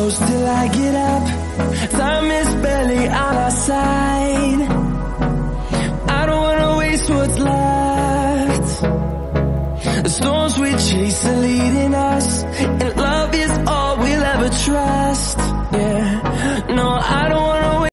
close till I get up. Time is barely on our side. I don't wanna waste what's left. The storms we chase are leading